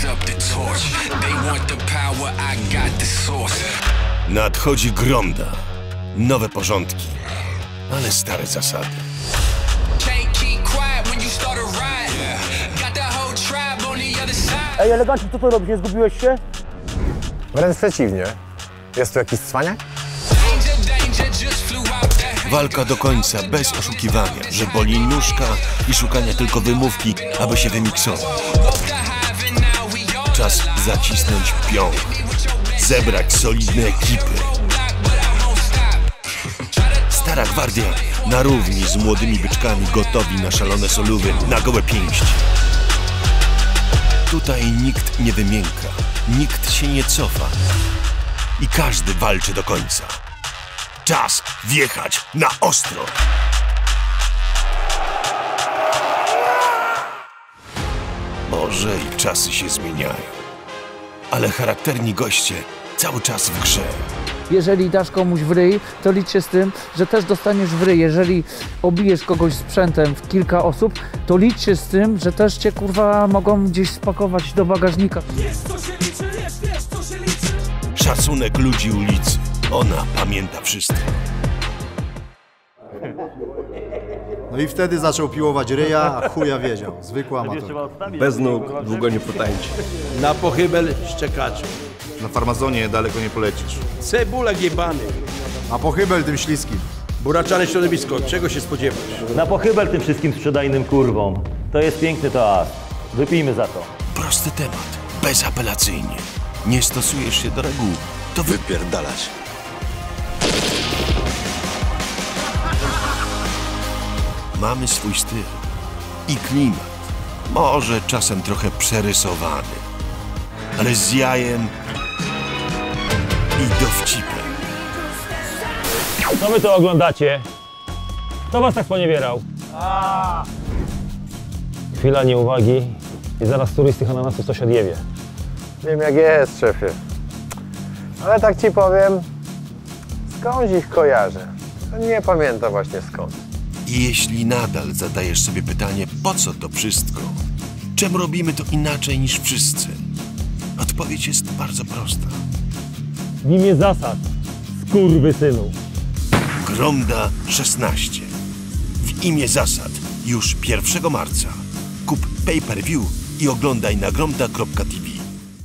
Nadchodzi Gromda. Nowe porządki, ale stare zasady. Ej, eleganci, co to robisz? Nie zgubiłeś się? Wręcz przeciwnie. Jest tu jakiś cwaniak? Walka do końca, bez oszukiwania, że boli nóżka i szukania tylko wymówki, aby się wymiksować. Czas zacisnąć piąch, zebrać solidne ekipy. Stara gwardia na równi z młodymi byczkami, gotowi na szalone solówy, na gołe pięści. Tutaj nikt nie wymięka, nikt się nie cofa i każdy walczy do końca. Czas wjechać na ostro. Może i czasy się zmieniają, ale charakterni goście cały czas w grze. Jeżeli dasz komuś w ryj, to licz się z tym, że też dostaniesz w ryj. Jeżeli obijesz kogoś sprzętem w kilka osób, to licz się z tym, że też cię kurwa mogą gdzieś spakować do bagażnika. Szacunek ludzi ulicy. Ona pamięta wszystko. No i wtedy zaczął piłować ryja, a chuja wiedział. Zwykły amator. Bez nóg długo nie potańczy. Na pochybel szczekaczy. Na farmazonie daleko nie polecisz. Cebulek jebany. A pochybel tym śliskim. Buraczane środowisko. Czego się spodziewać? Na pochybel tym wszystkim sprzedajnym kurwom. To jest piękny toast. Wypijmy za to. Prosty temat, bezapelacyjnie. Nie stosujesz się do reguł, to wypierdalać. Mamy swój styl i klimat. Może czasem trochę przerysowany, ale z jajem i dowcipem. Co wy to oglądacie? Kto was tak sponiewierał? Chwila nieuwagi i zaraz któryś z tych ananasów coś odjebie. Wiem jak jest, szefie. Ale tak ci powiem, skądś ich kojarzę. Nie pamiętam właśnie skąd. I jeśli nadal zadajesz sobie pytanie, po co to wszystko? Czemu robimy to inaczej niż wszyscy? Odpowiedź jest bardzo prosta. W imię zasad, skurwysynu. Gromda 16. W imię zasad. Już 1 marca. Kup pay-per-view i oglądaj na gromda.tv.